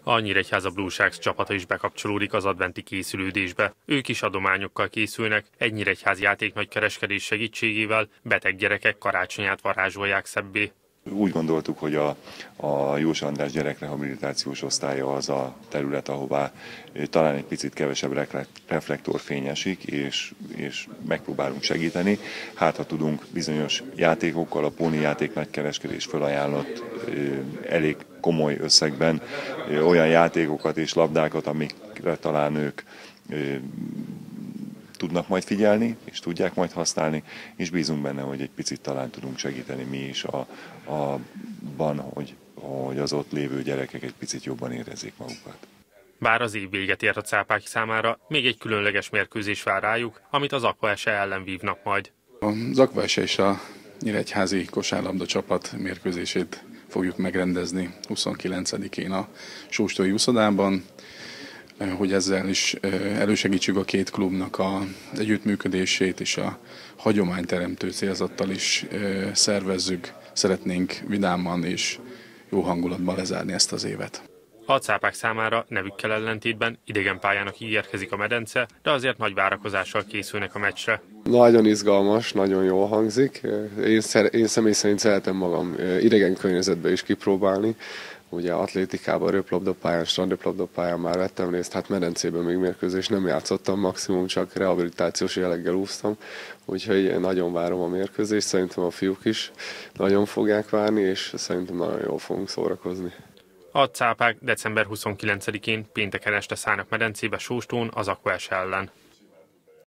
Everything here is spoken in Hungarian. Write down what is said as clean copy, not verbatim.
A Nyíregyháza Blue Sharks csapata is bekapcsolódik az adventi készülődésbe. Ők is adományokkal készülnek, egy nyíregyházi játék nagykereskedés segítségével beteg gyerekek karácsonyát varázsolják szebbé. Úgy gondoltuk, hogy a Jós András gyerekrehabilitációs osztálya az a terület, ahová talán egy picit kevesebb reflektorfény esik, és megpróbálunk segíteni. Hát ha tudunk bizonyos játékokkal, a Póni játék nagykereskedés felajánlott elég komoly összegben olyan játékokat és labdákat, amikre talán ők tudnak majd figyelni, és tudják majd használni, és bízunk benne, hogy egy picit talán tudunk segíteni mi is abban, hogy az ott lévő gyerekek egy picit jobban érezzék magukat. Bár az év véget ért a cápák számára, még egy különleges mérkőzés vár rájuk, amit az Aqua SE ellen vívnak majd. Az Aqua SE és a nyíregyházi kosárlabda csapat mérkőzését fogjuk megrendezni 29-én a Sóstói úszodában, hogy ezzel is elősegítsük a két klubnak az együttműködését, és a hagyományteremtő célzattal is szervezzük. Szeretnénk vidáman és jó hangulatban lezárni ezt az évet. A cápák számára nevükkel ellentétben idegen pályának ígérkezik a medence, de azért nagy várakozással készülnek a meccsre. Nagyon izgalmas, nagyon jól hangzik. Én személy szerint szeretem magam idegen környezetben is kipróbálni. Ugye atlétikában, röplabdapályán, strandröplabdapályán már vettem részt, hát medencében még mérkőzést nem játszottam, maximum csak rehabilitációs jelleggel úsztam. Úgyhogy nagyon várom a mérkőzést, szerintem a fiúk is nagyon fogják várni, és szerintem nagyon jól fogunk szórakozni. A cápák december 29-én pénteken este szállnak medencébe Sóstón az Aqua SE ellen.